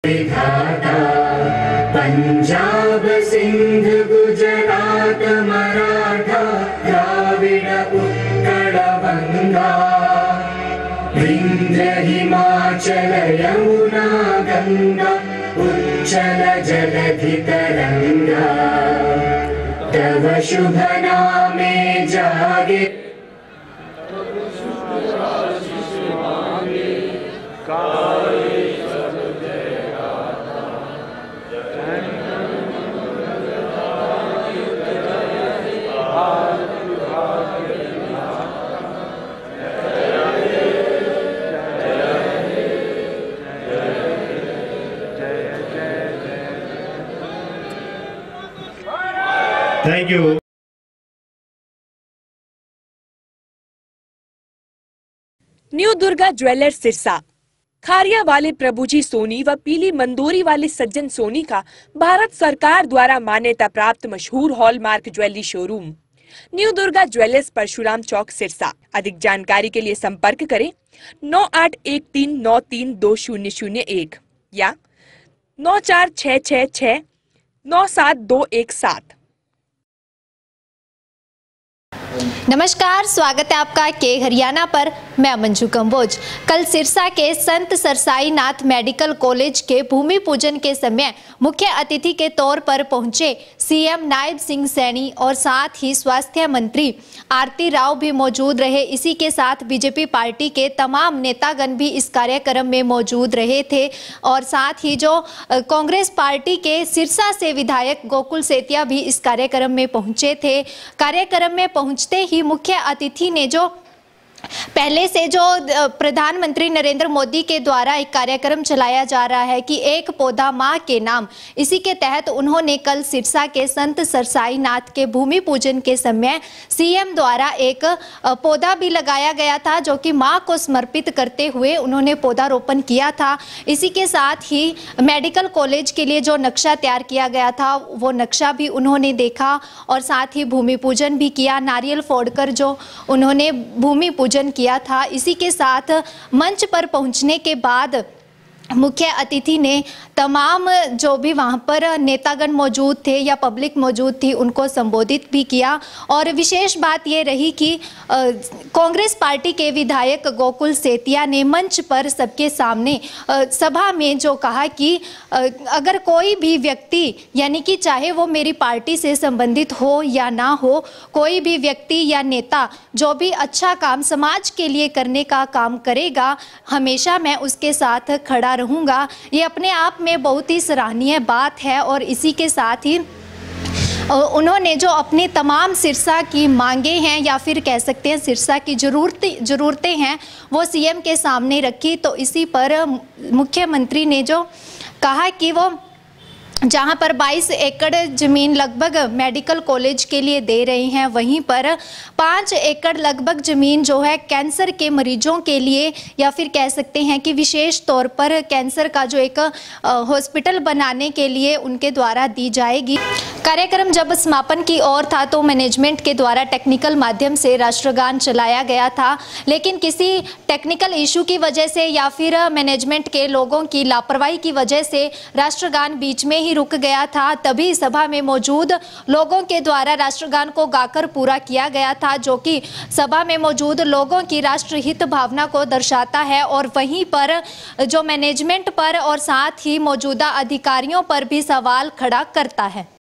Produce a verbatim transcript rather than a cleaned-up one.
विधाता पंजाब सिंध गुजरात मराठा द्राविड उत्कल बंगा विंध्य हिमाचल यमुना गंगा उच्चल जलधि तरंगा तव शुभ नामे जागे thank you. New Durga jewellers Sirsa. Khariya वाले प्रभुजी सोनी व पीली मंदोरी वाले सज्जन सोनी का भारत सरकार द्वारा मान्यता प्राप्त मशहूर hallmark jewellery showroom new Durga jewellers Parshuram Chowk Sirsa. अधिक जानकारी के लिए संपर्क करें नौ आठ एक तीन नौ तीन दो शून्य शून्य एक या नौ चार छह छह छह नौ सात दो एक सात। नमस्कार, स्वागत है आपका के हरियाणा पर। मैं मंजू कंबोज। कल सिरसा के संत सरसाई नाथ मेडिकल कॉलेज के भूमि पूजन के समय मुख्य अतिथि के तौर पर पहुंचे सीएम नायब सिंह सैनी और साथ ही स्वास्थ्य मंत्री आरती राव भी मौजूद रहे। इसी के साथ बीजेपी पार्टी के तमाम नेतागण भी इस कार्यक्रम में मौजूद रहे थे और साथ ही जो कांग्रेस पार्टी के सिरसा से विधायक गोकुल सेतिया भी इस कार्यक्रम में पहुंचे थे। कार्यक्रम में पहुंचते ही मुख्य अतिथि ने जो पहले से जो प्रधानमंत्री नरेंद्र मोदी के द्वारा एक कार्यक्रम चलाया जा रहा है कि एक पौधा मां के नाम, इसी के तहत उन्होंने कल सिरसा के संत सरसाई नाथ के भूमि पूजन के समय सीएम द्वारा एक पौधा भी लगाया गया था जो कि मां को समर्पित करते हुए उन्होंने पौधारोपण किया था। इसी के साथ ही मेडिकल कॉलेज के लिए जो नक्शा तैयार किया गया था वो नक्शा भी उन्होंने देखा और साथ ही भूमि पूजन भी किया। नारियल फोड़कर जो उन्होंने भूमि पूजन किया था। इसी के साथ मंच पर पहुंचने के बाद मुख्य अतिथि ने तमाम जो भी वहां पर नेतागण मौजूद थे या पब्लिक मौजूद थी उनको संबोधित भी किया। और विशेष बात ये रही कि कांग्रेस पार्टी के विधायक गोकुल सेतिया ने मंच पर सबके सामने आ, सभा में जो कहा कि आ, अगर कोई भी व्यक्ति यानी कि चाहे वो मेरी पार्टी से संबंधित हो या ना हो, कोई भी व्यक्ति या नेता जो भी अच्छा काम समाज के लिए करने का काम करेगा, हमेशा मैं उसके साथ खड़ा रहूंगा। ये अपने आप में बहुत ही सराहनीय बात है। और इसी के साथ ही उन्होंने जो अपनी तमाम सिरसा की मांगे हैं या फिर कह सकते हैं सिरसा की जरूरतें जरूरतें हैं वो सीएम के सामने रखी। तो इसी पर मुख्यमंत्री ने जो कहा कि वो जहां पर बाईस एकड़ जमीन लगभग मेडिकल कॉलेज के लिए दे रहे हैं, वहीं पर पाँच एकड़ लगभग जमीन जो है कैंसर के मरीजों के लिए या फिर कह सकते हैं कि विशेष तौर पर कैंसर का जो एक हॉस्पिटल बनाने के लिए उनके द्वारा दी जाएगी। कार्यक्रम जब समापन की ओर था तो मैनेजमेंट के द्वारा टेक्निकल माध्यम से राष्ट्रगान चलाया गया था, लेकिन किसी टेक्निकल इशू की वजह से या फिर मैनेजमेंट के लोगों की लापरवाही की वजह से राष्ट्रगान बीच में ही रुक गया था। तभी सभा में मौजूद लोगों के द्वारा राष्ट्रगान को गाकर पूरा किया गया था, जो कि सभा में मौजूद लोगों की राष्ट्रहित भावना को दर्शाता है और वहीं पर जो मैनेजमेंट पर और साथ ही मौजूदा अधिकारियों पर भी सवाल खड़ा करता है।